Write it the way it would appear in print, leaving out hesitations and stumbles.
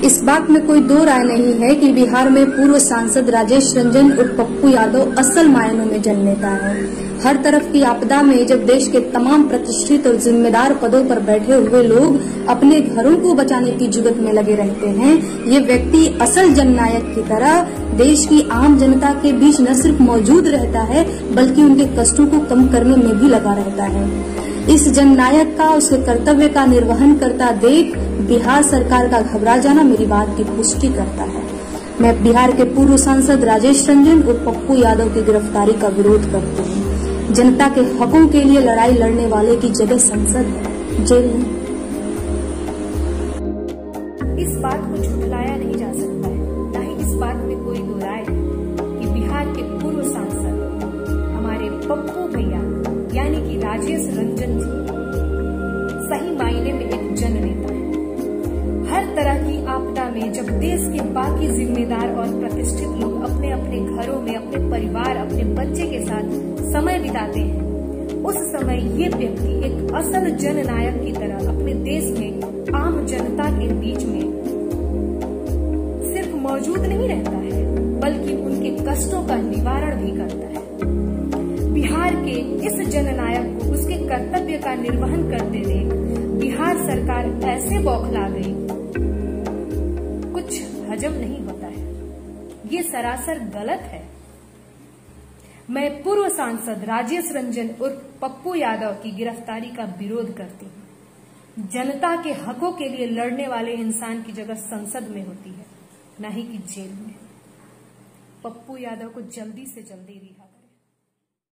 इस बात में कोई दो राय नहीं है कि बिहार में पूर्व सांसद राजेश रंजन और पप्पू यादव असल मायनों में जननेता है। हर तरफ की आपदा में जब देश के तमाम प्रतिष्ठित और जिम्मेदार पदों पर बैठे हुए लोग अपने घरों को बचाने की जुगत में लगे रहते हैं, ये व्यक्ति असल जननायक की तरह देश की आम जनता के बीच न सिर्फ मौजूद रहता है बल्कि उनके कष्टों को कम करने में भी लगा रहता है। इस जननायक का उसके कर्तव्य का निर्वहन करता देख बिहार सरकार का घबरा जाना मेरी बात की पुष्टि करता है। मैं बिहार के पूर्व सांसद राजेश रंजन और पप्पू यादव की गिरफ्तारी का विरोध करती हूँ। जनता के हकों के लिए लड़ाई लड़ने वाले की जगह संसद है, जेल नहीं। इस बात को झुठलाया नहीं जा सकता है, न ही इस बात में कोई दो राय है कि बिहार के पूर्व सांसद हमारे पप्पू भैया यानी कि राजेश रंजन जी सही मायने में एक जननेता है। हर तरह की आपदा में जब देश के बाकी जिम्मेदार और प्रतिष्ठित लोग अपने अपने घरों में अपने परिवार अपने बच्चे के साथ समय बिताते हैं, उस समय ये व्यक्ति एक असल जननायक की तरह अपने देश में आम जनता के बीच में सिर्फ मौजूद नहीं रहता है बल्कि उनके कष्टों का निवारण भी करता है। बिहार के इस जननायक को उसके कर्तव्य का निर्वहन करते देख बिहार सरकार ऐसे बौखला गई, कुछ हजम नहीं होता है। ये सरासर गलत है। मैं पूर्व सांसद राजेश रंजन और पप्पू यादव की गिरफ्तारी का विरोध करती हूँ। जनता के हकों के लिए लड़ने वाले इंसान की जगह संसद में होती है, न ही कि जेल में। पप्पू यादव को जल्दी से जल्दी